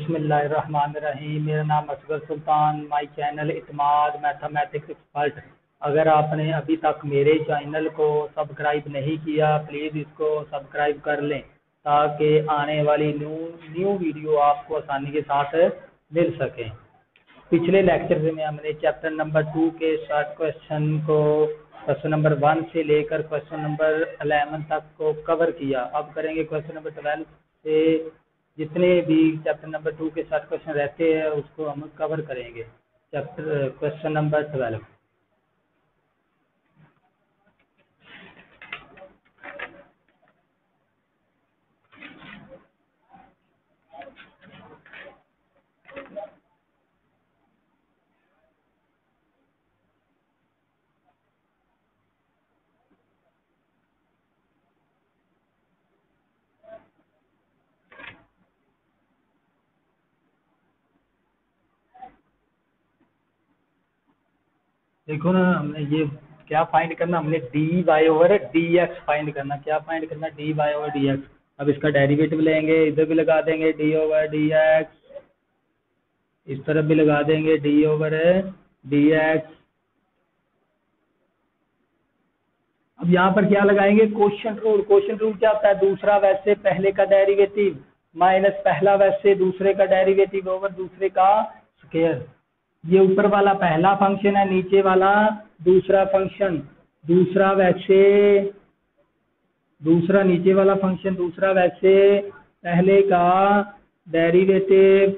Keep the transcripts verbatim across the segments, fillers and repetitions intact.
बिस्मिल्लाहिर्रहमानिर्रहीम। मेरा नाम Asghar Sultan, my channel Itmad mathematics expert. अगर आपने अभी तक मेरे चैनल को सब्सक्राइब नहीं किया, प्लीज़ इसको सब्सक्राइब कर लें ताकि आने वाली न्यू न्यू वीडियो आपको आसानी के साथ मिल सकें। पिछले लेक्चर में हमने चैप्टर नंबर टू के शॉर्ट क्वेश्चन को क्वेश्चन नंबर वन से लेकर क्वेश्चन नंबर अलेवन तक को कवर किया। अब करेंगे क्वेश्चन नंबर ट्वेल्व से जितने भी चैप्टर नंबर टू के साथ क्वेश्चन रहते हैं उसको हम कवर करेंगे। Chapter question number twelve. देखो ना, हमने ये क्या फाइंड करना, हमने d y over d x find करना। क्या फाइंड करना? D y over d x. अब इसका डेरिवेटिव लेंगे, इधर भी लगा देंगे डी ओवर डी एक्स, इस तरफ भी लगा देंगे डी ओवर डी एक्स। अब यहाँ पर क्या लगाएंगे? Quotient rule. क्वोशिएंट रूल क्या होता है? दूसरा वैसे पहले का डेरिवेटिव माइनस पहला वैसे दूसरे का डेरिवेटिव ओवर दूसरे का स्क्वायर। ये ऊपर वाला पहला फंक्शन है, नीचे वाला दूसरा फंक्शन। दूसरा वैसे दूसरा नीचे वाला फंक्शन दूसरा वैसे पहले का डेरिवेटिव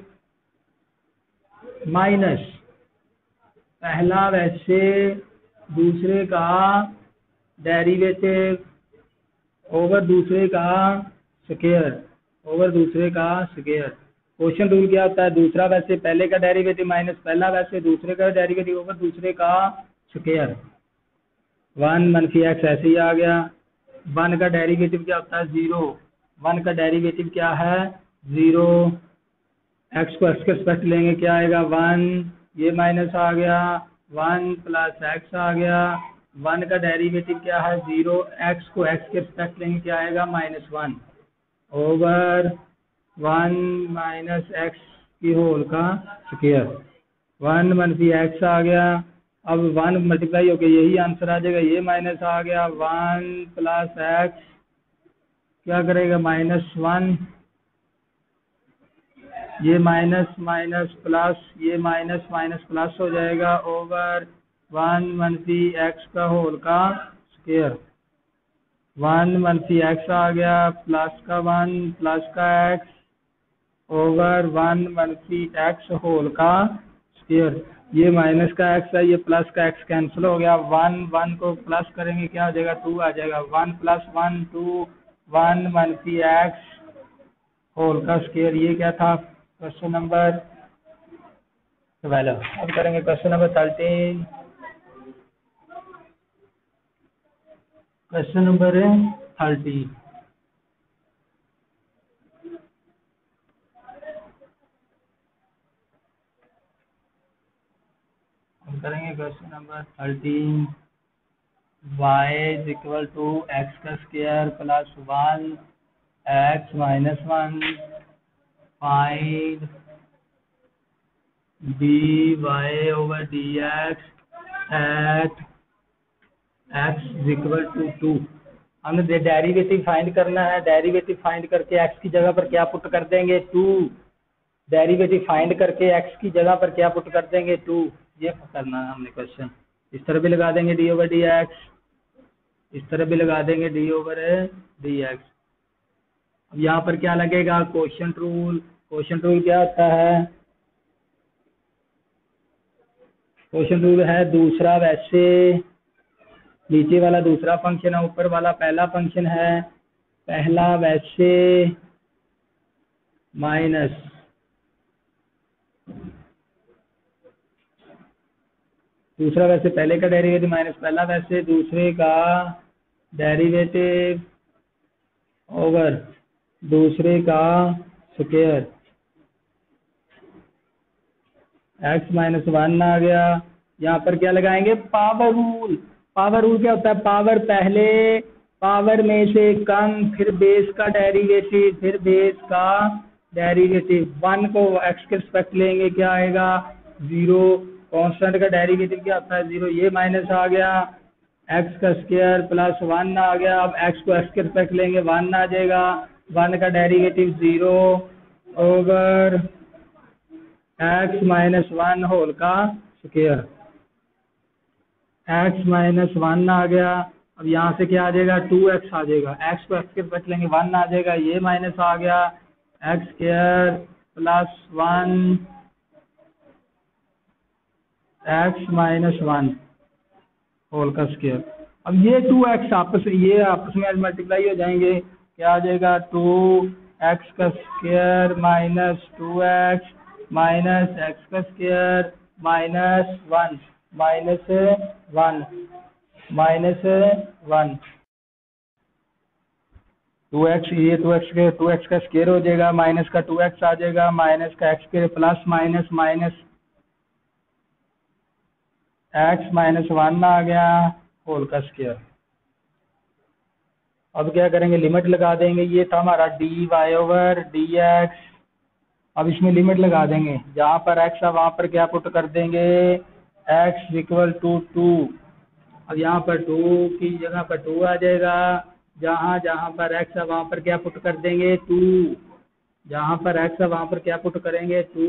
माइनस पहला वैसे दूसरे का डेरिवेटिव ओवर दूसरे का स्क्वायर ओवर दूसरे का स्क्वायर। क्वोशिएंट रूल क्या होता है? दूसरा वैसे पहले का डेरिवेटिव माइनस पहला वैसे दूसरे का डेरिवेटिव ओवर दूसरे का स्क्वायर। वन मनफी एक्स ऐसे ही आ गया। वन का डेरिवेटिव क्या होता है? जीरो। वन का डेरिवेटिव क्या है? जीरो। एक्स को एक्स के रिस्पेक्ट लेंगे, क्या आएगा? वन। ये माइनस आ गया, वन प्लस एक्स आ गया। वन का डेरिवेटिव क्या है? जीरो। एक्स को एक्स के रिस्पेक्ट लेंगे, क्या आएगा? Minus one over one minus x की होल का स्क्वायर। वन मनफी एक्स आ गया। अब वन मल्टीप्लाई होके यही आंसर आ जाएगा। ये माइनस आ गया, वन प्लस एक्स क्या करेगा? Minus one. ये माइनस माइनस प्लस, ये माइनस माइनस प्लस हो जाएगा ओवर वन मनफी एक्स का होल का स्क्वायर। वन मनफी एक्स आ गया, प्लस का वन प्लस का एक्स ओवर वन मनफी एक्स होल का स्क्वायर। ये माइनस का एक्स है, ये प्लस का एक्स कैंसिल हो गया। वन वन को प्लस करेंगे, क्या हो जाएगा? टू आ जाएगा। One plus one two, one मनफी एक्स होल का स्क्वायर। ये क्या था? Question number twelve. अब करेंगे question number thirteen. Question number thirteen हम करेंगे question number thirteen. Y is equal to x का square plus one x minus one. Find d y over d x at x is equal to two. हमें derivative find करना है। Derivative find करके x की जगह पर क्या put कर देंगे? टू। डेरिवेटिव फाइंड करके एक्स की जगह पर क्या पुट कर देंगे? टू। ये करना है हमने क्वेश्चन। इस तरह भी लगा देंगे डी ओवर डी एक्स, इस तरह भी लगा देंगे डी ओवर डी एक्स। अब यहाँ पर क्या लगेगा? Quotient rule. क्वोशिएंट रूल क्या होता है? क्वोशिएंट रूल है दूसरा वैसे नीचे वाला दूसरा फंक्शन है, ऊपर वाला पहला फंक्शन है। पहला वैसे माइनस दूसरा वैसे पहले का डेरिवेटिव माइनस पहला वैसे दूसरे का डेरिवेटिव ओवर दूसरे का स्क्वायर। एक्स माइनस वन आ गया। यहाँ पर क्या लगाएंगे? Power rule. पावर रूल क्या होता है? पावर पहले पावर में से कम, फिर बेस का डेरिवेटिव, फिर बेस का डेरिवेटिव वन को एक्स के रिस्पेक्ट लेंगे क्या आएगा जीरो, कांस्टेंट का डेरिवेटिव क्या आता है जीरो, ये माइनस आ गया, एक्स का स्क्वायर प्लस वन आ गया, अब एक्स को एक्स के रिस्पेक्ट लेंगे वन आ जाएगा, वन का derivative zero over x minus one whole का स्क्वायर, एक्स माइनस वन आ गया, अब यहाँ से क्या आ जाएगा टू एक्स आ जाएगा, एक्स को एक्स के रिस्पेक्ट लेंगे वन आ जाएगा, ये माइनस आ गया, x square plus one x minus one whole का स्क्वायर। अब ये टू एक्स आपस ये आपस में मल्टीप्लाई हो जाएंगे, क्या आ जाएगा टू एक्स का square minus two x minus x का square minus one minus one minus one, two x ये टू एक्स के टू एक्स का स्क्वायर हो जाएगा, माइनस का टू एक्स आ जाएगा, माइनस का एक्स के plus minus minus x minus one आ गया होल का स्क्वायर। अब क्या करेंगे लिमिट लगा देंगे, ये था हमारा d y over d x, अब इसमें लिमिट लगा देंगे, जहाँ पर एक्स है वहाँ पर क्या पुट कर देंगे एक्स इक्वल टू टू, अब यहाँ पर टू की जगह पर टू आ जाएगा, जहाँ जहाँ पर एक्स है वहाँ पर क्या पुट कर देंगे टू, जहाँ पर एक्स है वहाँ पर क्या पुट करेंगे टू,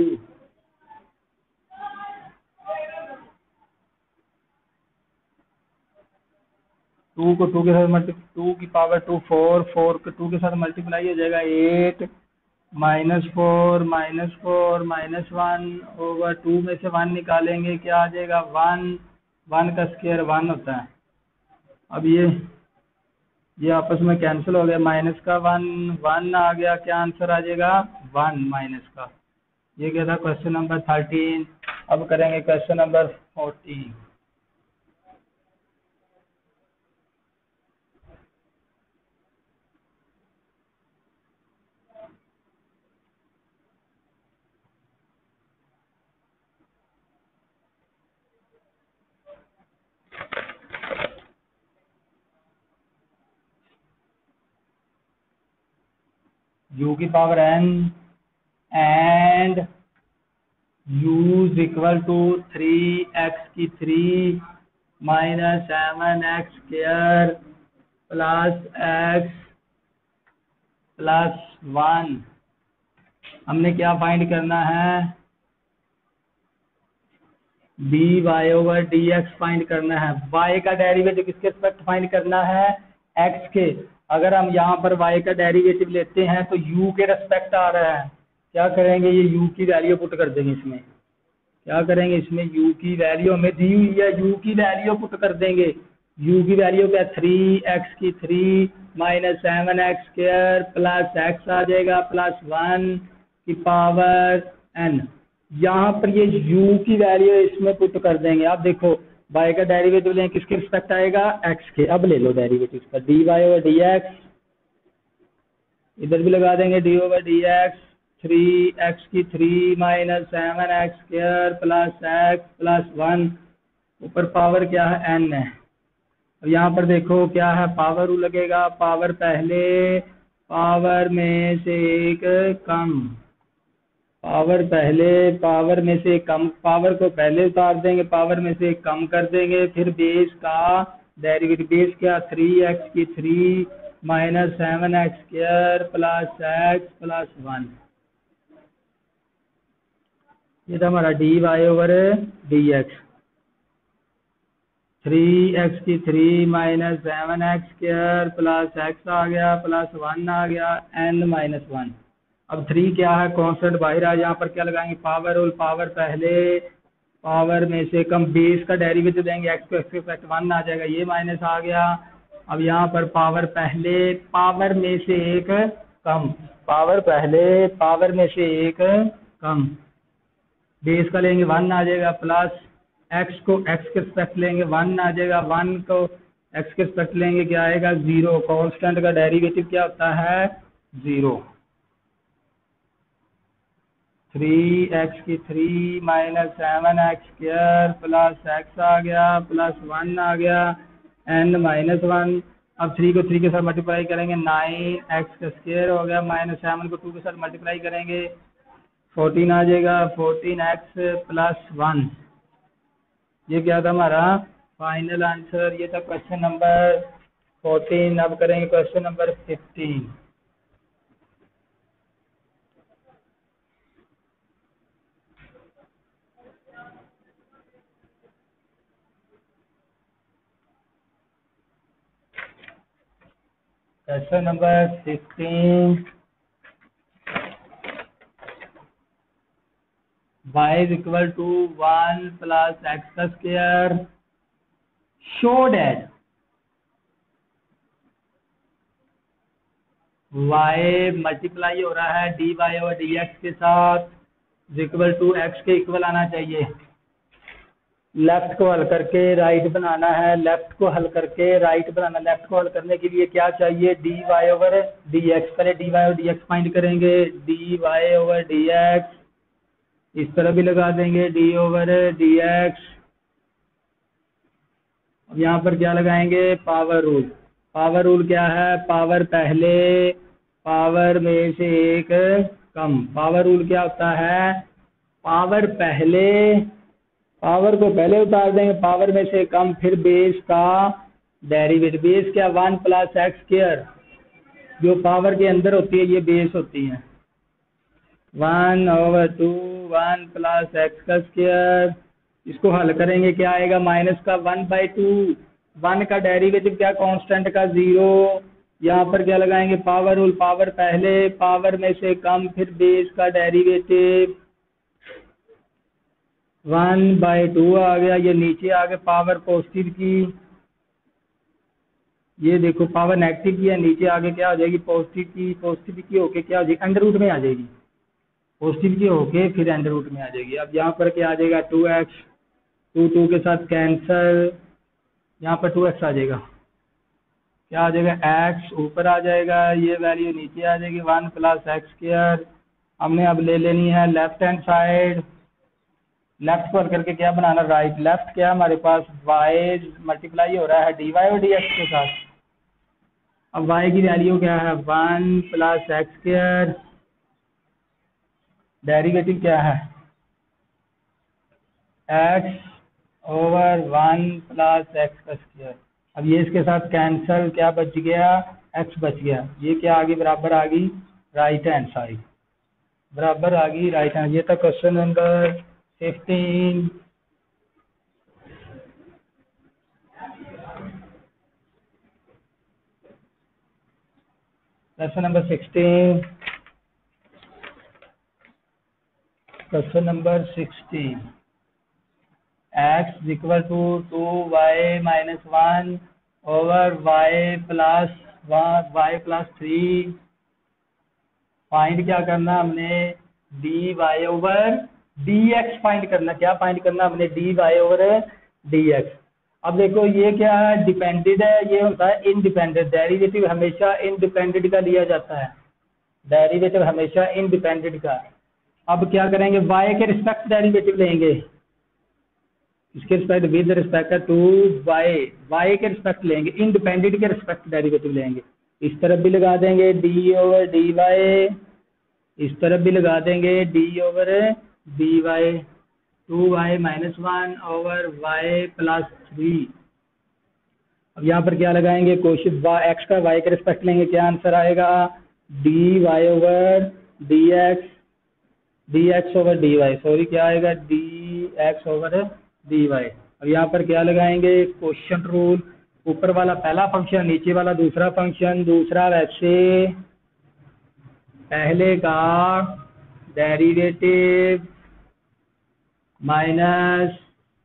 टू को टू के साथ मल्टीप्लाई टू की पावर टू फोर, फोर को टू के साथ मल्टीप्लाई हो जाएगा eight minus four minus four minus one over two में से वन निकालेंगे क्या आ जाएगा वन, वन का स्क्वायर वन होता है। अब ये ये आपस में कैंसिल हो गया, माइनस का वन वन आ गया, क्या आंसर आ जाएगा वन माइनस का। ये क्या था क्वेश्चन नंबर थर्टीन। अब करेंगे क्वेश्चन नंबर फोर्टीन। u की power n and u is equal to three x की three minus seven x square plus x plus one. हमने क्या फाइंड करना है d y over d x find करना है। y का डेरिवेटिव किसके रिस्पेक्ट फाइंड करना है x के। अगर हम यहाँ पर y का डेरिवेटिव लेते हैं तो u के रेस्पेक्ट आ रहा है, क्या करेंगे ये u की वैल्यू पुट कर देंगे, इसमें क्या करेंगे इसमें u की वैल्यू हमें दी हुई है, u की वैल्यू पुट कर देंगे। u की वैल्यू क्या थ्री एक्स की three minus seven x square plus x आ जाएगा प्लस वन की पावर n। यहाँ पर ये u की वैल्यू इसमें पुट कर देंगे। आप देखो y का डेरिवेटिव लें किसके रिस्पेक्ट आएगा x के। अब ले लो डेरिवेटिव का d y over d x, इधर भी लगा देंगे d over d x, three x की three minus seven x square plus x plus one, ऊपर पावर क्या है n है। अब यहाँ पर देखो क्या है पावर रू लगेगा, पावर पहले पावर में से एक कम, पावर पहले पावर में से कम, पावर को पहले उतार देंगे, पावर में से कम कर देंगे, फिर बेस का डेरिवेटिव, बेस क्या थ्री एक्स की three minus seven x square plus x plus one. ये था हमारा d y over d x, three x की three minus seven x square plus x आ गया प्लस वन आ गया एन माइनस वन। अब थ्री क्या है कांस्टेंट बाहर आ, यहाँ पर क्या लगाएंगे पावर और पावर पहले पावर में से कम, बेस का डेरिवेटिव देंगे एक्स को, एक्स के इफेक्ट वन आ जाएगा, ये माइनस आ गया। अब यहाँ पर पावर पहले पावर में से एक कम, पावर पहले पावर में से एक कम, बेस का लेंगे वन आ जाएगा प्लस एक्स को एक्स के रिस्पेक्ट लेंगे वन आ जाएगा, वन को एक्स के रिस्पेक्ट लेंगे क्या आएगा जीरो। कांस्टेंट का डेरिवेटिव क्या होता है जीरो। थ्री एक्स की three minus seven x square plus x आ गया प्लस वन आ गया एन माइनस वन। अब थ्री को थ्री के साथ मल्टीप्लाई करेंगे, नाइन एक्स का स्क्वायर हो गया, माइनस सेवन को टू के साथ मल्टीप्लाई करेंगे, फोर्टीन आ जाएगा, फोर्टीन एक्स प्लस वन। ये क्या था हमारा फाइनल आंसर, ये था क्वेश्चन नंबर फोर्टीन। अब करेंगे question number fifteen. Question number fifteen, y is equal to one plus x का square, show that y multiply हो रहा है dy और dx के साथ, इक्वल टू x के इक्वल आना चाहिए। लेफ्ट को हल करके राइट बनाना है, लेफ्ट को हल करके राइट बनाना। लेफ्ट को हल करने के लिए क्या चाहिए, dy ओवर dx। पहले dy और dx फाइंड करेंगे, dy ओवर dx, इस तरह भी लगा देंगे d ओवर dx। अब यहाँ पर क्या लगाएंगे, पावर रूल। पावर रूल क्या है, पावर पहले पावर में से एक कम। पावर रूल क्या होता है, पावर पहले, पावर को पहले उतार देंगे, पावर में से कम, फिर बेस का डेरिवेटिव। बेस क्या, वन प्लस एक्स स्क्वायर, जो पावर के अंदर होती है ये बेस होती है। One over two, one plus x का स्क्वायर, इसको हल करेंगे क्या आएगा, माइनस का वन बाई टू। वन का डेरिवेटिव क्या, कांस्टेंट का जीरो। यहाँ पर क्या लगाएंगे, पावर रूल। पावर पहले पावर में से कम, फिर बेस का डेरिवेटिव, वन बाई टू आ गया। ये नीचे आ गया पावर पॉजिटिव की, ये देखो पावर नेगेटिव की है, नीचे आगे क्या हो जाएगी, पॉजिटिव की। पॉजिटिव की होके क्या हो जाएगी, अंडर रूट में आ जाएगी। पॉजिटिव की होके फिर अंडर रूट में आ जाएगी। अब यहाँ पर क्या आ जाएगा, टू एक्स, टू टू के साथ कैंसल, यहाँ पर टू एक्स आ जाएगा। क्या आ जाएगा, एक्स ऊपर आ जाएगा, ये वैल्यू नीचे आ जाएगी, वन प्लस एक्स स्क्वायर। हमने अब ले लेनी है लेफ्ट हैंड साइड। लेफ्ट पर करके क्या बनाना, राइट। लेफ्ट क्या हमारे पास, y मल्टीप्लाई हो रहा है dy और dx के साथ। अब y की वैल्यू क्या है, one plus x square, derivative क्या है, x over one plus x का स्क्वायर। अब ये इसके साथ कैंसल, क्या बच गया, x बच गया। ये क्या आ गई, बराबर आ गई राइट हैंड साइड, बराबर आ गई राइट हैंड। ये था question number fifteen. Question number sixteen, question number sixteen, x equal to two y minus one over y plus y plus three. Find क्या करना हमने, d y over d x find करना। क्या find करना हमने, d y over d x. अब देखो ये क्या है, डिपेंडेंट है, ये होता है इंडिपेंडेंट। डेरिवेटिव हमेशा इंडिपेंडेंट का लिया जाता है, डेरिवेटिव हमेशा इंडिपेंडेंट का। अब क्या करेंगे, वाई के रिस्पेक्ट डेरिवेटिव लेंगे, इसके respect with respect to y, y के रिस्पेक्ट लेंगे, इंडिपेंडेंट के रिस्पेक्ट डेरिवेटिव लेंगे। इस तरफ भी लगा देंगे डी ओवर डी वाई, इस तरफ भी लगा देंगे d over d y, two y minus one over y plus three. अब यहाँ पर क्या लगाएंगे, क्वेश्चन वाई एक्स का वाई के रिस्पेक्ट लेंगे, क्या आंसर आएगा, d y over d x, d x over d y, sorry क्या आएगा, d x over d y. अब यहाँ पर क्या लगाएंगे, क्वेश्चन रूल। ऊपर वाला पहला फंक्शन, नीचे वाला दूसरा फंक्शन। दूसरा वैसे पहले का डेरिवेटिव माइनस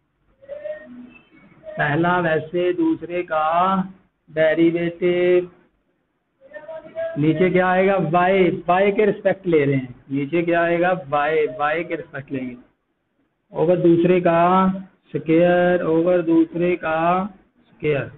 पहला वैसे दूसरे का डेरिवेटिव। नीचे क्या आएगा, y, y के रिस्पेक्ट ले रहे हैं, नीचे क्या आएगा, y, y के रिस्पेक्ट लेंगे, ओवर दूसरे का स्क्वायर, ओवर दूसरे का स्क्वायर।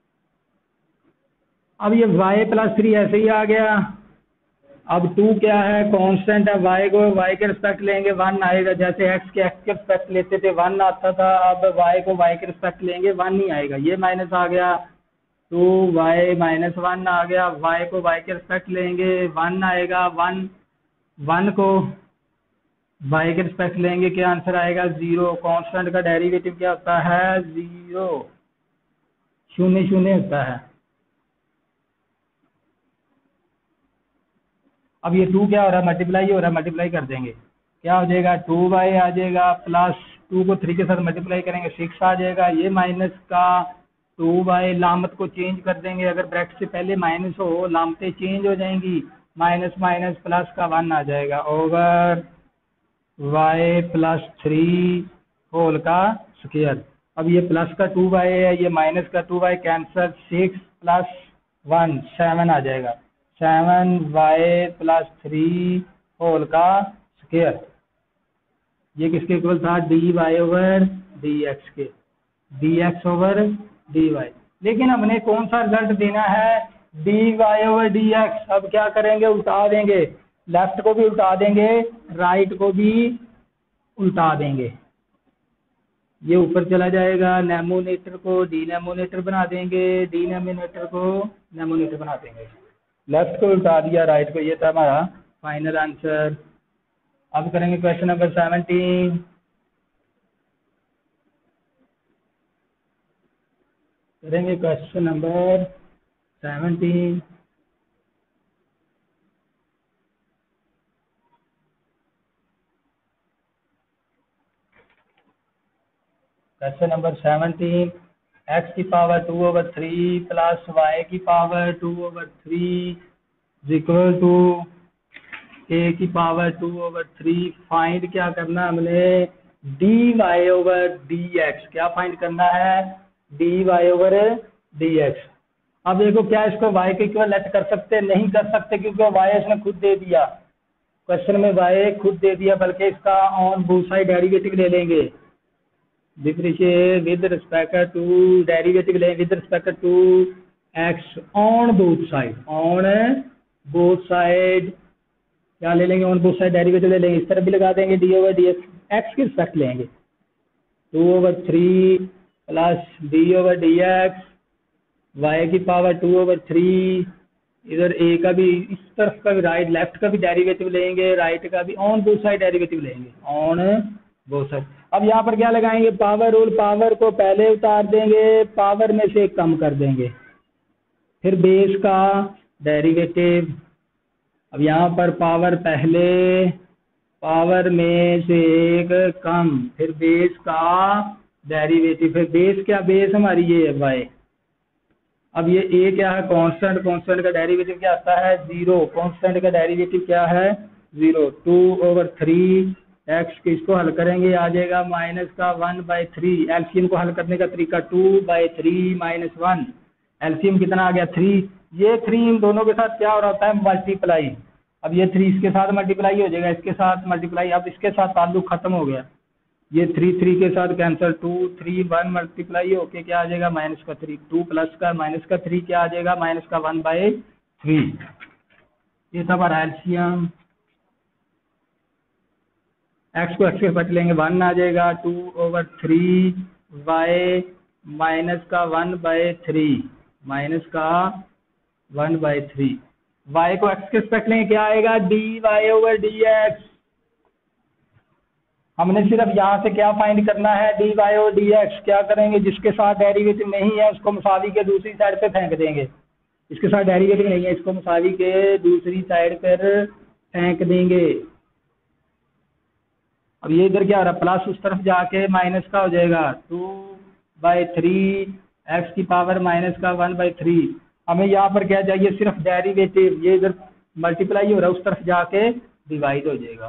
अब ये y प्लस थ्री ऐसे ही आ गया। अब टू क्या है, कांस्टेंट है, y को y के रिस्पेक्ट लेंगे, वन आएगा। जैसे x के x के रिस्पेक्ट लेते थे वन आता था, अब y को y के रिस्पेक्ट लेंगे, वन नहीं आएगा। ये माइनस आ गया, टू वाई माइनस वन आ गया, वाई को वाई के रिस्पेक्ट लेंगे, वन आएगा, वन वन को वाई के रिस्पेक्ट लेंगे, क्या आंसर आएगा जीरो। कांस्टेंट का डेरिवेटिव क्या होता है, जीरो, शून्य शून्य होता है। अब ये टू क्या हो रहा है, मल्टीप्लाई हो रहा है, मल्टीप्लाई कर देंगे, क्या हो जाएगा, टू वाई आ जाएगा, प्लस टू को थ्री के साथ मल्टीप्लाई करेंगे सिक्स आ जाएगा, ये माइनस का टू वाई, लामत को चेंज कर देंगे, अगर ब्रैकेट से पहले माइनस हो लामतें चेंज हो जाएंगी, माइनस माइनस प्लस का वन आ जाएगा, over y plus three whole का स्क्वायर। अब ये प्लस का टू वाई है, ये माइनस का two y cancel, six plus one seven आ जाएगा, seven y plus three whole का स्क्वायर। ये किसके इक्वल था, d y over d x के, d x over d y. लेकिन हमने कौन सा रिजल्ट देना है, d y over d x. अब क्या करेंगे, उल्टा देंगे, लेफ्ट को भी उल्टा देंगे, राइट को भी उल्टा देंगे, ये ऊपर चला जाएगा, नेमोनेटर को डीनेमोनेटर बना देंगे, डीनेमोनेटर को नेमोनेटर बना देंगे, लेफ्ट को उल्टा दिया, राइट को, ये था हमारा फाइनल आंसर। अब करेंगे क्वेश्चन नंबर सेवनटीन, करेंगे question number seventeen. Question number seventeen, x की power two over three plus y की power two over three equal to a की power two over three. Find क्या करना हमने, d y over d x, क्या find करना है, d y over d x. अब देखो क्या इसको वाई के इक्वलेंट कर सकते, नहीं कर सकते, क्योंकि वाई इसने खुद दे दिया, क्वेश्चन में वाई खुद दे दिया, बल्कि इसका ऑन बोथ साइड डेरिवेटिव ले लेंगे, differentiate with respect to, derivative ले with respect to x on both side, on both side क्या ले लेंगे, ऑन बोथ साइड डेरिवेटिव ले लेंगे, इस तरफ भी लगा देंगे, d over d x, x की रिस्पेक्ट लेंगे, two over three plus d over d x, y की पावर टू ओवर थ्री, इधर ए का भी, इस तरफ का भी, राइट लेफ्ट का भी डेरिवेटिव लेंगे, राइट का भी, ऑन बोथ साइड डेरिवेटिव लेंगे, ऑन बोथ साइड। अब यहाँ पर क्या लगाएंगे, पावर रूल, पावर को पहले उतार देंगे, पावर में से कम कर देंगे, फिर बेस का डेरिवेटिव। अब यहाँ पर पावर पहले, पावर में से एक कम, फिर बेस का डेरिवेटिव, फिर बेस क्या, बेस हमारी ये है वाई। अब ये ए क्या है, कांस्टेंट, कांस्टेंट का डेरिवेटिव क्या आता है, जीरो, कांस्टेंट का डेरिवेटिव क्या है, zero, two over three x के, इसको हल करेंगे आ जाएगा माइनस का वन बाई थ्री, एलसीएम को हल करने का तरीका, two by three minus one, LCM कितना आ गया, थ्री, ये थ्री इन दोनों के साथ क्या हो रहा होता है, मल्टीप्लाई। अब ये थ्री इसके साथ मल्टीप्लाई हो जाएगा, इसके साथ मल्टीप्लाई, अब इसके साथ ताल्लुक खत्म हो गया, ये थ्री थ्री के साथ cancel, two three one multiply होके क्या आ जाएगा, माइनस का थ्री, टू प्लस का माइनस का थ्री क्या आ जाएगा, माइनस का वन बाई थ्री, ये था हमारा एलसीएम। एक्स को एक्स के पट लेंगे, वन आ जाएगा, two over three y minus का वन बाई थ्री, माइनस का वन बाई थ्री, वाई को एक्स के रिस्पेक्ट लेंगे, क्या आएगा, d y over d x. हमने सिर्फ यहाँ से क्या फाइंड करना है, d y over d x. क्या करेंगे, जिसके साथ डेरिवेटिव नहीं है उसको मुसावी के दूसरी साइड पे फेंक देंगे, इसके साथ डेरिवेटिव नहीं है, इसको मुसावी के दूसरी साइड पर फेंक देंगे। अब ये इधर क्या हो रहा है, प्लस उस तरफ जाके माइनस का हो जाएगा, टू बाई थ्री एक्स की पावर माइनस का वन बाई थ्री। हमें यहाँ पर क्या चाहिए, सिर्फ डेरिवेटिव, ये इधर मल्टीप्लाई हो रहा है, उस तरफ जाके डिवाइड हो जाएगा,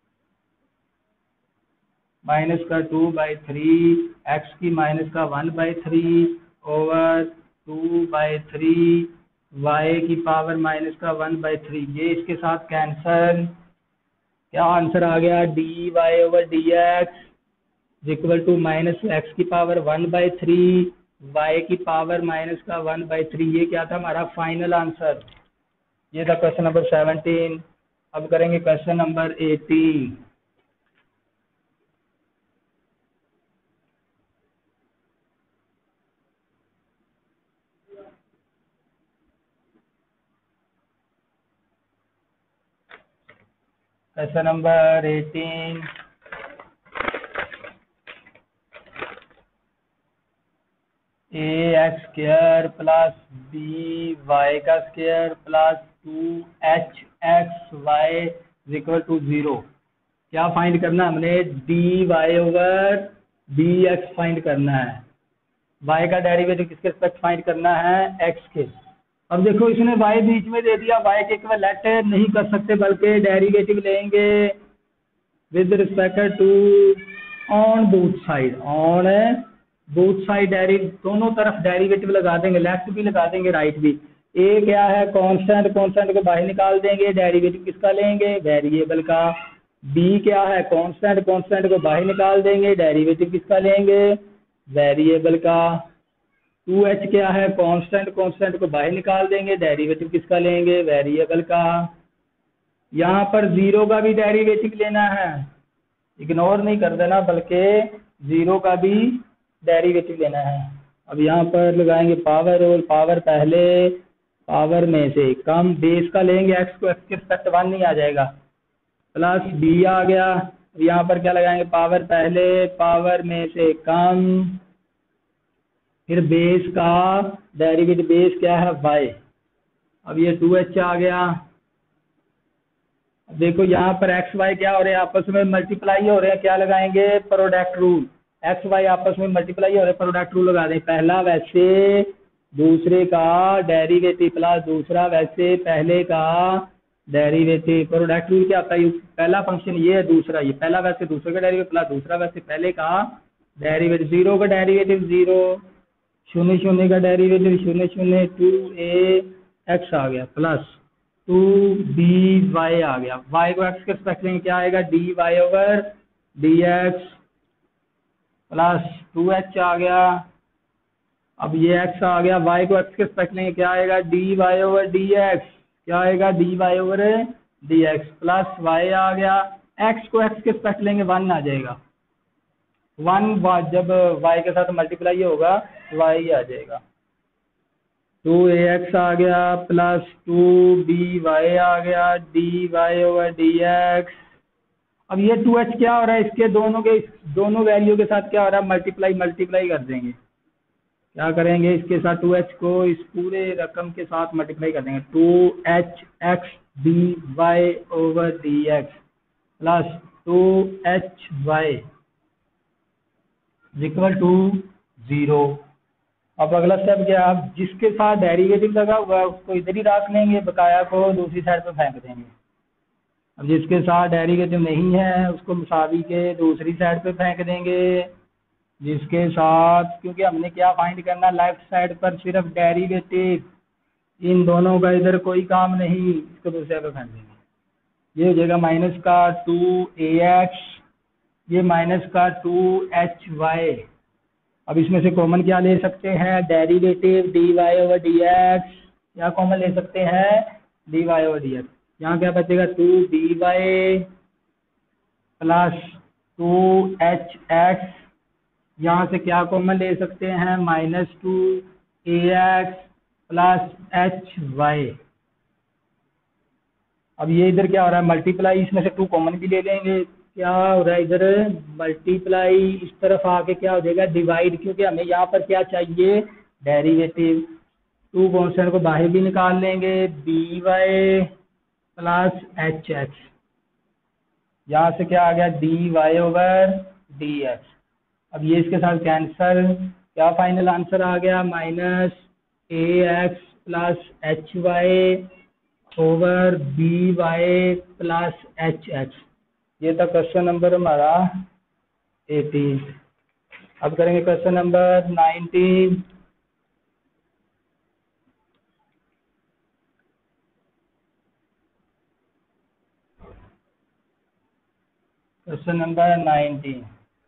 माइनस का टू बाई थ्री एक्स की माइनस का one by three over two by three y की पावर माइनस का वन बाई थ्री, ये इसके साथ कैंसल, क्या आंसर आ गया, d y over d x equal to minus x की power one by three y की पावर माइनस का वन बाई थ्री, ये क्या था हमारा फाइनल आंसर। ये था क्वेश्चन नंबर सेवनटीन। अब करेंगे question number eighteen. Question number eighteen, a x square plus b y का square plus two h x y equal to zero. क्या फाइंड करना हमने? D y over d x find करना है। Y का derivative किसके रिस्पेक्ट फाइंड करना है? एक्स के। अब देखो इसने वाई बीच में दे दिया, वाई के इक्विवेलेंट नहीं कर सकते बल्कि डेरिवेटिव लेंगे with respect to on both side, on both side डेरी दोनों तरफ डेरिवेटिव लगा देंगे, लेफ्ट भी लगा देंगे राइट भी। ए क्या है? कांस्टेंट, कांस्टेंट को बाहर निकाल देंगे, डेरिवेटिव किसका लेंगे? वेरिएबल का। बी क्या है? कांस्टेंट, कांस्टेंट को बाहर निकाल देंगे, डेरिवेटिव किसका लेंगे? वेरिएबल का। टू एच क्या है? कांस्टेंट, कांस्टेंट को बाहर निकाल देंगे, डेरिवेटिव किसका लेंगे? वेरिएबल का। यहाँ पर जीरो का भी डेरिवेटिव लेना है, इग्नोर नहीं कर देना बल्कि जीरो का भी डेरिवेटिव लेना है। अब यहाँ पर लगाएंगे पावर, और पावर पहले पावर में से कम बेस का लेंगे, एक्स को एक्स के रिस्पेक्ट वन नहीं आ जाएगा, प्लस बी आ गया। यहाँ पर क्या लगाएंगे? पावर पहले पावर में से कम, फिर बेस का डेरिवेटिव, बेस क्या है? वाई। अब ये टू एच आ गया। अब देखो यहाँ पर एक्स वाई क्या हो रहे हैं? आपस में मल्टीप्लाई हो रहे हैं, क्या लगाएंगे? Product rule. एक्स वाई आपस में मल्टीप्लाई हो रहे हैं, प्रोडक्ट रूल लगा दें। पहला वैसे दूसरे का डेरिवेटिव प्लस दूसरा वैसे पहले का डेरिवेटिव। प्रोडक्ट रूल क्या होता है? पहला फंक्शन ये है, दूसरा ये, पहला वैसे दूसरे का डेरिवेटिव प्लस दूसरा वैसे पहले का डेरिवेटिव। जीरो का डेरिवेटिव जीरो, शून्य शून्य का डेरिवेटिव शून्य शून्य, टू ए एक्स आ गया प्लस टू बी वाई आ गया। वाई को एक्स के रिस्पेक्ट लेंगे, क्या आएगा? D y over d x plus two h आ गया। अब ये एक्स आ गया, वाई को एक्स के रिस्पेक्ट लेंगे, क्या आएगा? D y over d x, क्या आएगा? D y over d x plus y आ गया। एक्स को एक्स के रिस्पेक्ट लेंगे, वन आ जाएगा, वन जब वाई के साथ मल्टीप्लाई होगा वाई आ जाएगा। टू ए एक्स आ गया प्लस टू बी वाई आ गया, d y over d x. अब ये टू एच क्या हो रहा है? इसके दोनों के दोनों वैल्यू के साथ क्या हो रहा है? मल्टीप्लाई, मल्टीप्लाई कर देंगे। क्या करेंगे? इसके साथ टू एच को इस पूरे रकम के साथ मल्टीप्लाई कर देंगे। Two h x d y over d x plus two h y equal to zero. अब अगला स्टेप क्या? आप जिसके साथ डेरिवेटिव लगा हुआ है उसको इधर ही रख लेंगे, बकाया को दूसरी साइड पे फेंक देंगे। अब जिसके साथ डेरिवेटिव नहीं है उसको मुसावी के दूसरी साइड पे फेंक देंगे। जिसके साथ, क्योंकि हमने क्या फाइंड करना? लेफ्ट साइड पर सिर्फ डेरिवेटिव, इन दोनों का इधर कोई काम नहीं, इसको दूसरी साइड पे फेंक देंगे। ये हो जाएगा माइनस का टू ए एक्स, ये माइनस का टू एच वाई। अब इसमें से कॉमन क्या ले सकते हैं? Derivative d y over d x, या कॉमन ले सकते हैं d y over d x. यहाँ क्या बचेगा? Two d y plus two h x, यहाँ से क्या कॉमन ले सकते हैं? Minus two a x plus h y. अब ये इधर क्या हो रहा है? मल्टीप्लाई, इसमें से टू कॉमन भी ले लेंगे, क्या हो रहा है इधर? मल्टीप्लाई, इस तरफ आके क्या हो जाएगा? डिवाइड, क्योंकि हमें यहाँ पर क्या चाहिए? डेरिवेटिव। टू कॉन्स्टेंट को बाहर भी निकाल लेंगे, b y plus h x, यहाँ से क्या आ गया? D y over d x. अब ये इसके साथ कैंसल, क्या फाइनल आंसर आ गया? Minus a x plus h y over b y plus h x. ये था क्वेश्चन नंबर हमारा एटीन। अब करेंगे question number nineteen. Question number nineteen,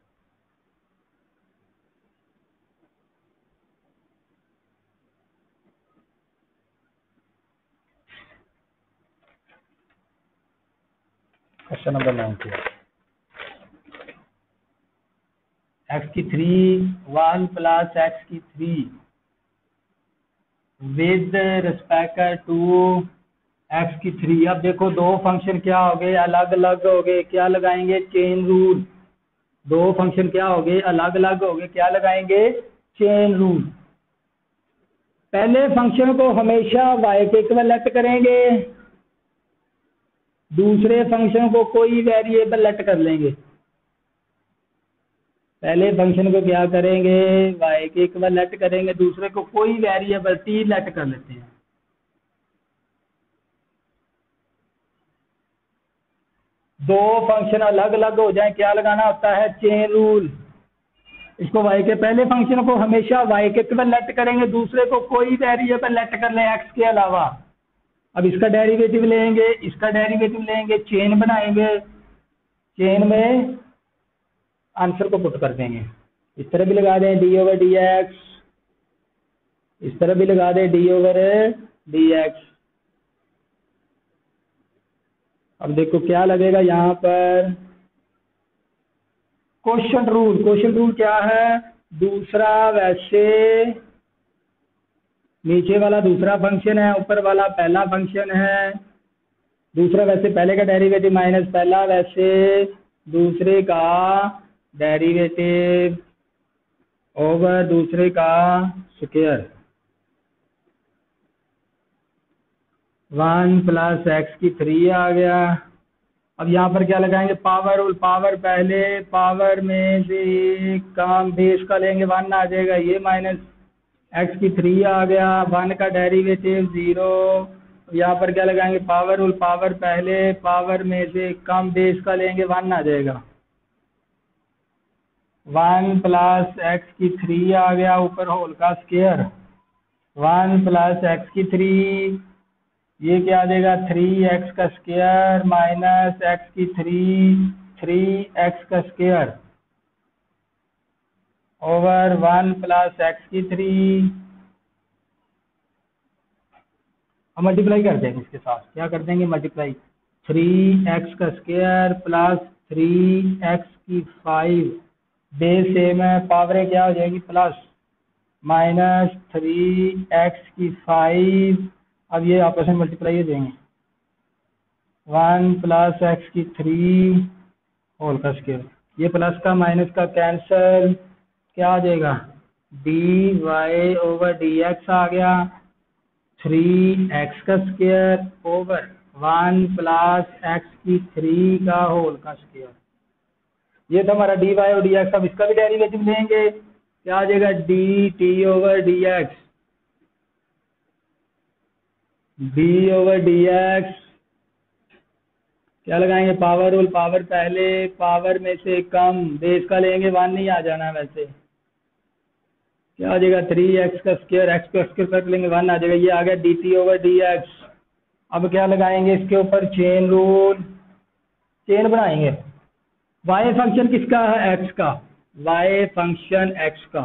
question number nineteen. X की थ्री वन प्लस एक्स की three with respect to x की three. अब देखो दो फंक्शन क्या हो गए, अलग अलग हो गए, क्या लगाएंगे, चेन रूल। दो फंक्शन क्या हो गए, अलग अलग हो गए, क्या लगाएंगे, चेन रूल। पहले फंक्शन को हमेशा वाई के इक्विवेलेंट करेंगे, दूसरे फंक्शन को कोई वेरिएबल लेट कर लेंगे। पहले फंक्शन को क्या करेंगे, वाई के इक्विवेलेंट करेंगे, दूसरे को कोई वेरिएबल टी लेट कर लेते हैं। दो फंक्शन अलग अलग हो जाए, क्या लगाना होता है, चेन रूल। इसको वाई के पहले फंक्शन को हमेशा वाई के इक्विवेलेंट करेंगे, दूसरे को कोई वेरिएबल लेट कर लें एक्स के अलावा। अब इसका डेरिवेटिव लेंगे, इसका डेरिवेटिव लेंगे, चेन बनाएंगे, चेन में आंसर को पुट कर देंगे। इस तरह भी लगा दें डी ओवर डी एक्स, इस तरह भी लगा दें डी ओवर डी एक्स। अब देखो क्या लगेगा यहाँ पर, क्वोशंट रूल। क्वोशंट रूल क्या है, दूसरा वैसे नीचे वाला दूसरा फंक्शन है, ऊपर वाला पहला फंक्शन है। दूसरा वैसे पहले का डेरिवेटिव माइनस पहला वैसे दूसरे का डेरिवेटिव ओवर दूसरे का स्क्वायर। वन प्लस एक्स की थ्री आ गया। अब यहाँ पर क्या लगाएंगे, पावर रूल। पावर पहले पावर में से कम बेस का लेंगे, वन आ जाएगा, ये माइनस एक्स की थ्री आ गया, वन का डेरिवेटिव जीरो। यहाँ पर क्या लगाएंगे, पावर रूल। पावर पहले पावर में से कम बेस का लेंगे, वन आ जाएगा, वन प्लस एक्स की थ्री आ गया, ऊपर होल का स्क्वायर। वन प्लस एक्स की थ्री, ये क्या आ जाएगा, थ्री एक्स का स्क्वायर माइनस एक्स की थ्री, थ्री एक्स का square over one plus x की थ्री। हम मल्टीप्लाई कर देंगे इसके साथ, क्या कर देंगे, मल्टीप्लाई। थ्री एक्स का स्क्वायर प्लस थ्री एक्स की फाइव, बेस सेम है, पावर क्या हो जाएगी प्लस, माइनस थ्री एक्स की फाइव। अब ये आपस में मल्टीप्लाई देंगे, वन प्लस एक्स की थ्री होल का स्क्वायर। ये प्लस का माइनस का कैंसल, क्या आ जाएगा, d y over d x आ गया, थ्री एक्स का square over one plus x की थ्री का होल का स्क्वायर। ये तो हमारा डी वाई और डी एक्स। अब इसका भी डेरिवेटिव लेंगे, क्या आ जाएगा, d t over d x, d over d x. क्या लगाएंगे, पावर रूल। पावर पहले पावर में से कम बेस का लेंगे, वन नहीं आ जाना वैसे, क्या आ जाएगा, थ्री एक्स का स्क्वायर, एक्स का स्क्वायर कर लेंगे, वन आ जाएगा, ये आ गया d t over d x. अब क्या लगाएंगे इसके ऊपर, चेन रूल, चेन बनाएंगे। वाई फंक्शन किसका है, एक्स का, वाई फंक्शन एक्स का।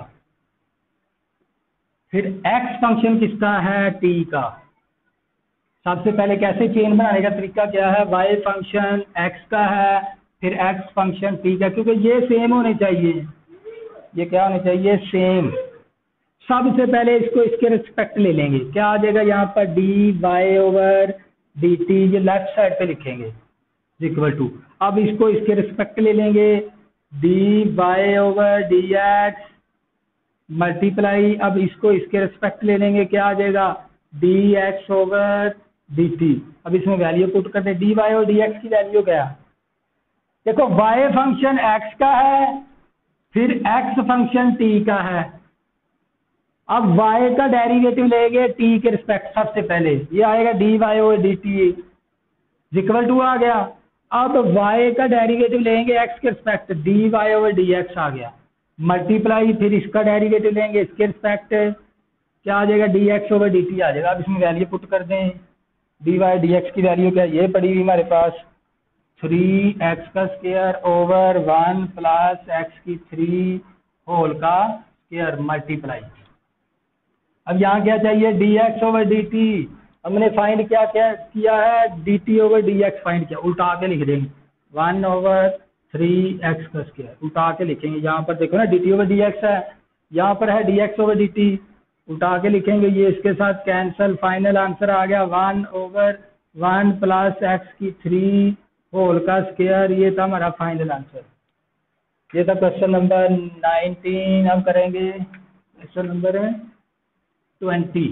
फिर एक्स फंक्शन किसका है, टी का। सबसे पहले कैसे चेन बनाने का तरीका क्या है, वाई फंक्शन एक्स का है, फिर एक्स फंक्शन टी का, क्योंकि ये सेम होने चाहिए, ये क्या होने चाहिए, सेम। सबसे पहले इसको इसके रिस्पेक्ट ले लेंगे, क्या आ जाएगा यहाँ पर, d y over d t, ये लेफ्ट साइड पे लिखेंगे इक्वल टू। अब इसको इसके रिस्पेक्ट ले लेंगे, d y over d x multiply. अब इसको इसके रिस्पेक्ट ले लेंगे, क्या आ जाएगा, d x over d t. अब इसमें वैल्यू पुट करते हैं, डी वाई और डी एक्स की वैल्यू क्या है, देखो वाई फंक्शन एक्स का है, फिर एक्स फंक्शन टी का है। अब y का डेरिवेटिव लेंगे t के रिस्पेक्ट, सबसे पहले ये आएगा d y over d t equal to आ गया। अब y का डेरिवेटिव लेंगे x के respect, d y over d x आ गया, मल्टीप्लाई, फिर इसका डेरिवेटिव लेंगे इसके रिस्पेक्ट, क्या आ जाएगा, d x over d t आ जाएगा। अब इसमें वैल्यू पुट कर दें, डी वाई डी एक्स की वैल्यू क्या, ये पड़ी हुई हमारे पास, थ्री एक्स का square over one plus x की थ्री होल का स्क्वायर मल्टीप्लाई। अब यहाँ क्या चाहिए, d x over d t. हमने फाइंड क्या क्या किया है, d t over d x find किया, उल्टा के लिख देंगे, वन ओवर थ्री एक्स का स्क्वायर, उल्टा के लिखेंगे। यहाँ पर देखो ना d t over d x है, यहाँ पर है d x over d t, उल्टा के लिखेंगे, ये इसके साथ कैंसल, फाइनल आंसर आ गया one over one plus x की थ्री होल का स्क्वायर, ये था हमारा फाइनल आंसर। ये था क्वेश्चन नंबर नाइनटीन। हम करेंगे question number twenty.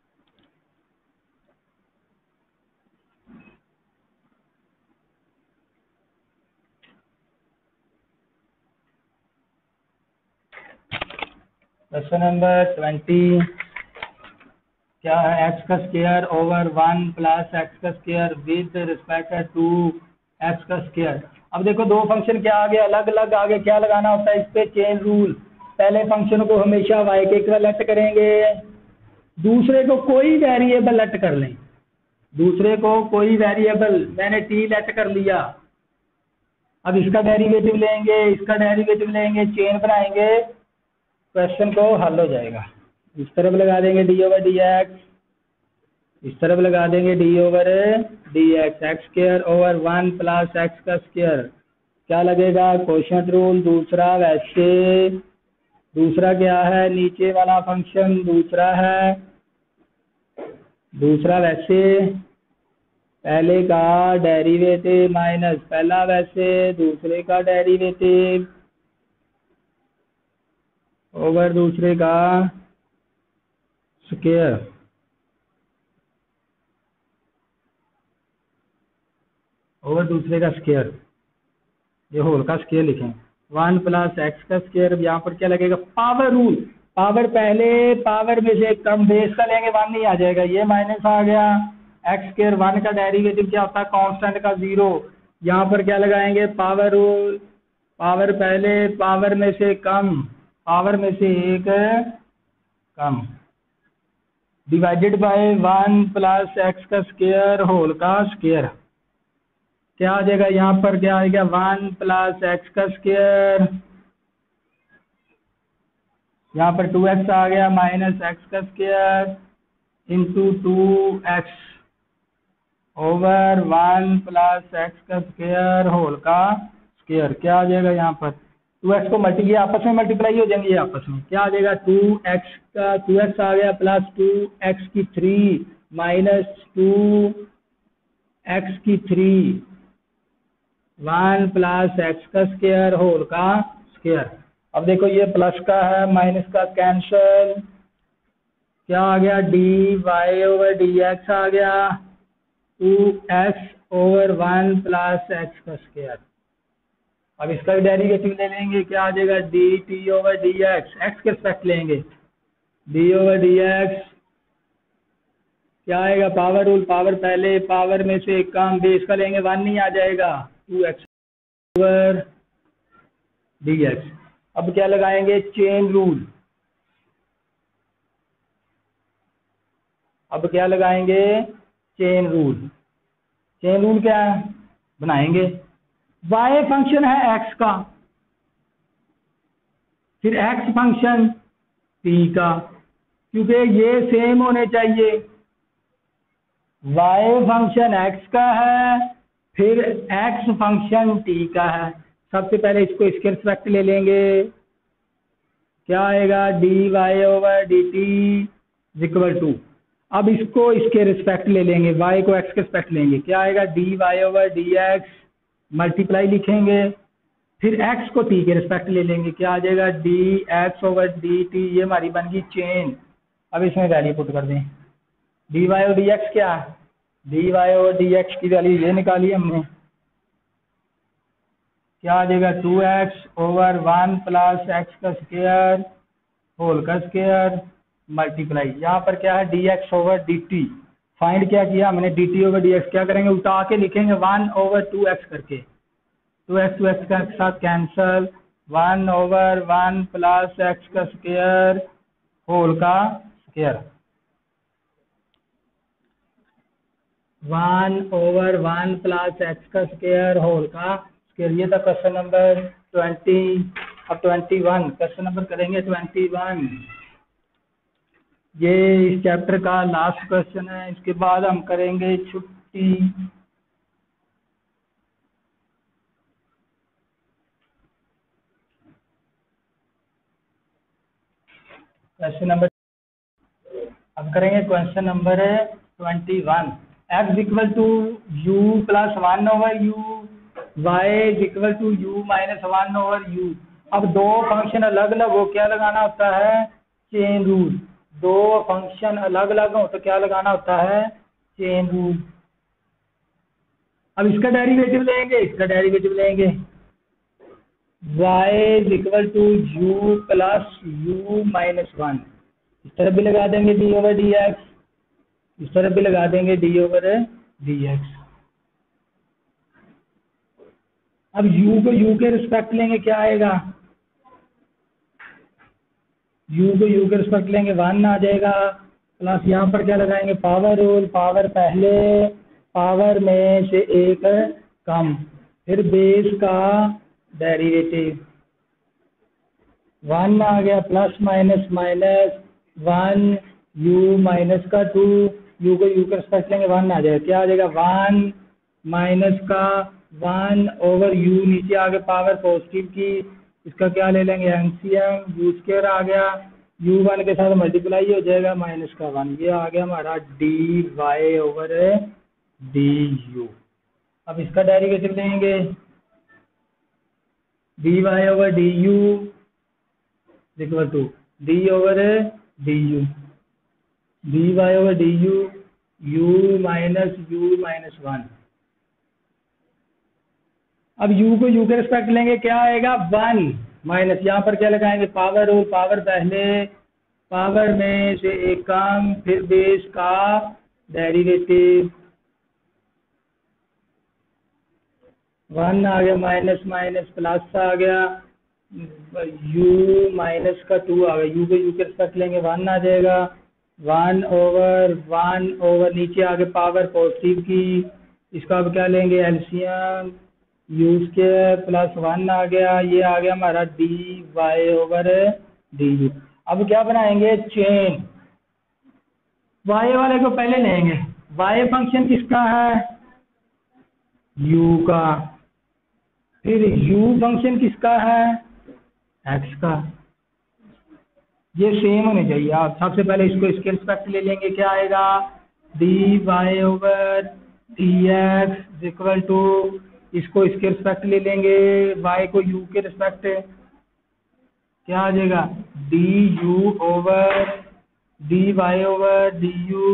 Question number twenty क्या है? एक्स का square over one plus x का square with respect to x का स्क्वायर। अब देखो दो फंक्शन क्या आगे अलग अलग आगे क्या लगाना होता है, इस पे चेन रूल। पहले फंक्शन को हमेशा वाई के इक्विवेलेंट करेंगे, दूसरे को कोई वेरिएबल लेट कर लें, दूसरे को कोई वेरिएबल, मैंने टी लेट कर लिया, अब इसका डेरिवेटिव लेंगे, इसका डेरिवेटिव लेंगे, चेन बनाएंगे, क्वेश्चन को हल हो जाएगा। इस तरफ लगा देंगे डी ओवर डी एक्स, इस तरफ लगा देंगे d over d x, x square over one plus x का स्क्वायर क्या लगेगा? Quotient rule. दूसरा वैसे, दूसरा क्या है? नीचे वाला फंक्शन दूसरा है, दूसरा वैसे, पहले का डेरिवेटिव माइनस पहला वैसे, दूसरे का डेरिवेटिव ओवर दूसरे का स्क्वायर। ओवर दूसरे का स्क्वायर, ये होल का स्क्वायर लिखें। वन प्लस एक्स का स्क्वायर, यहाँ पर क्या लगेगा? Power rule. पावर पहले पावर में से कम बेस का लेंगे, वन नहीं आ जाएगा, ये माइनस आ गया। एक्स स्क्वायर वन का डेरिवेटिव क्या होता है? कांस्टेंट का जीरो। यहाँ पर क्या लगाएंगे? Power rule. पावर पहले पावर में से कम, पावर में से एक कम, divided by one plus x का स्क्वायर होल का स्क्वायर। क्या आ जाएगा? यहाँ पर क्या आएगा? वन प्लस एक्स का स्क्वायर, यहाँ पर टू एक्स आ गया, माइनस एक्स का square into two x over one plus x का स्क्वायर होल का स्क्वायर। क्या आ जाएगा? यहाँ पर टू एक्स को मल्टी, ये आपस में मल्टीप्लाई हो जाएंगे, ये आपस में क्या आ जाएगा? टू एक्स का टू एक्स आ गया प्लस टू एक्स की थ्री माइनस टू एक्स की थ्री वन प्लस एक्स का स्क्वायर होल का स्क्वायर। अब देखो ये प्लस का है, माइनस का कैंसल, क्या आ गया? D y over d x आ गया, two x over one plus x का स्क्वायर। अब इसका भी डेरिवेटिव ले लेंगे, क्या आ जाएगा? D t over d x, x के रिस्पेक्ट लेंगे, डी ओवर डी एक्स क्या आएगा? Power rule. पावर पहले पावर में से एक कम, बेस का लेंगे, वन नहीं आ जाएगा, two x over d x. अब क्या लगाएंगे? Chain rule. अब क्या लगाएंगे? Chain rule. चेन रूल क्या है? बनाएंगे, y फंक्शन है x का, फिर x फंक्शन t का, क्योंकि ये सेम होने चाहिए। y फंक्शन x का है, फिर x फंक्शन t का है। सबसे पहले इसको इसके रिस्पेक्ट ले लेंगे, क्या आएगा? D y over d t equal to, अब इसको इसके रिस्पेक्ट ले लेंगे, y को x के रिस्पेक्ट लेंगे, क्या आएगा? D y over d x multiply लिखेंगे, फिर x को t के रिस्पेक्ट ले लेंगे, क्या आ जाएगा? D x over d t. ये हमारी बन गई चेन। अब इसमें वैल्यू पुट कर दें, d y over d x क्या है? D y over d x की वैल्यू ये निकाली हमने, क्या आ जाएगा? Two x over one plus x का स्क्वायर होल का स्क्वायर मल्टीप्लाई, यहाँ पर क्या है? D x over d t. Find क्या किया हमने? D t over d x. क्या करेंगे? उल्टा के लिखेंगे, वन ओवर टू एक्स करके, टू एक्स टू एक्स का साथ cancel, one over one plus x का स्क्वायर होल का square, one over one plus x का स्क्वायर होल का स्क्वायर। ये था क्वेश्चन नंबर ट्वेंटी। अब ट्वेंटी वन क्वेश्चन नंबर करेंगे ट्वेंटी वन। ये इस चैप्टर का लास्ट क्वेश्चन है, इसके बाद हम करेंगे छुट्टी। क्वेश्चन नंबर अब करेंगे question number twenty one. X equal to u plus one over u, y is equal to u minus one over u. अब दो फंक्शन अलग अलग हो क्या लगाना होता है? Chain rule. दो फंक्शन अलग अलग हो तो क्या लगाना होता है? Chain rule. अब इसका डेरिवेटिव लेंगे, इसका डेरिवेटिव लेंगे, y is equal to u plus u minus one. इस तरफ भी लगा देंगे डी ओवर डी एक्स, इस तरफ भी लगा देंगे डी ओवर डी एक्स। अब u को u के रिस्पेक्ट लेंगे, क्या आएगा? u को u के रिस्पेक्ट लेंगे, वन आ जाएगा, प्लस यहाँ पर क्या लगाएंगे? Power rule. पावर पहले पावर में से एक कम, फिर बेस का डेरिवेटिव, वन आ गया, plus minus minus one, u minus का टू, यू को यू के रिस्पेक्ट लेंगे, वन आ जाएगा, क्या आ जाएगा? वन माइनस का वन ओवर यू, नीचे आ गया पावर पॉजिटिव की, इसका क्या ले लेंगे? एलसीएम, यू स्क्वायर आ गया, यू वन के साथ मल्टीप्लाई हो जाएगा, माइनस का वन, ये आ गया हमारा d y over d u. अब इसका डेरिवेटिव लेंगे, d y over d u equal to d over d u, d y over d u, u minus u minus one. अब u को u के रिस्पेक्ट लेंगे, क्या आएगा? वन माइनस, यहाँ पर क्या लगाएंगे? पावर और पावर पहले पावर में से एक कम, फिर बेस का डेरिवेटिव, वन आ गया, माइनस माइनस प्लस आ गया, u माइनस का टू आ गया, u को u के रिस्पेक्ट लेंगे, वन आ जाएगा, वन ओवर वन ओवर नीचे आ गया पावर पॉजिटिव की, इसका अब क्या लेंगे? LCM, u square plus one आ गया, ये आ गया हमारा d y over d u. अब क्या बनाएंगे? चेन। वाई वाले को पहले लेंगे, वाई फंक्शन किसका है? यू का। फिर यू फंक्शन किसका है? एक्स का। ये सेम होने चाहिए। आप सबसे पहले इसको इसके रिस्पेक्ट ले लेंगे, क्या आएगा? D y over d x equal to, इसको इसके रिस्पेक्ट ले लेंगे, y को u के रिस्पेक्ट, क्या आ जाएगा? D u over d y over d u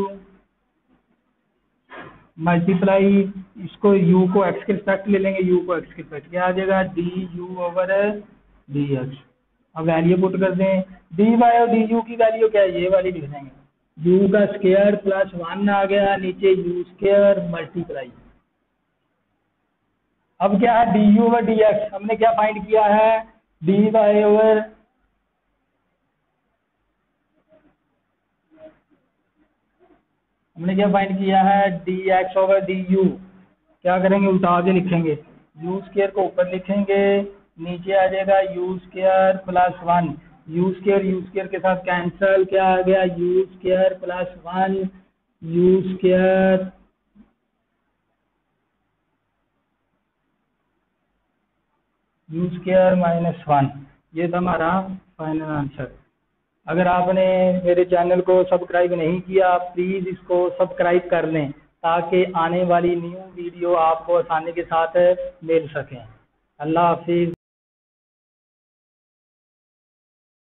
multiply, इसको u को x के रिस्पेक्ट ले लेंगे, u को x के रिस्पेक्ट, क्या आ जाएगा? D u over d x. अब वैल्यू पुट कर दें, डी वाई और डी यू की वैल्यू क्या है? ये वाली लिख देंगे, u का स्क्वायर प्लस वन आ गया, नीचे u स्क्वायर मल्टीप्लाई। अब क्या है? D u over d x, हमने क्या फाइंड किया है? डी वाई ओवर हमने क्या फाइंड किया है? D x over d u. क्या करेंगे? उल्टा के लिखेंगे, यू स्क्वायर को ऊपर लिखेंगे, नीचे आ जाएगा u square plus one, u square u square के साथ कैंसल, क्या आ गया? U square plus one, u square u square minus one. ये था हमारा फाइनल आंसर। अगर आपने मेरे चैनल को सब्सक्राइब नहीं किया, प्लीज़ इसको सब्सक्राइब कर लें ताकि आने वाली न्यू वीडियो आपको आसानी के साथ मिल सकें। अल्लाह हाफिज़।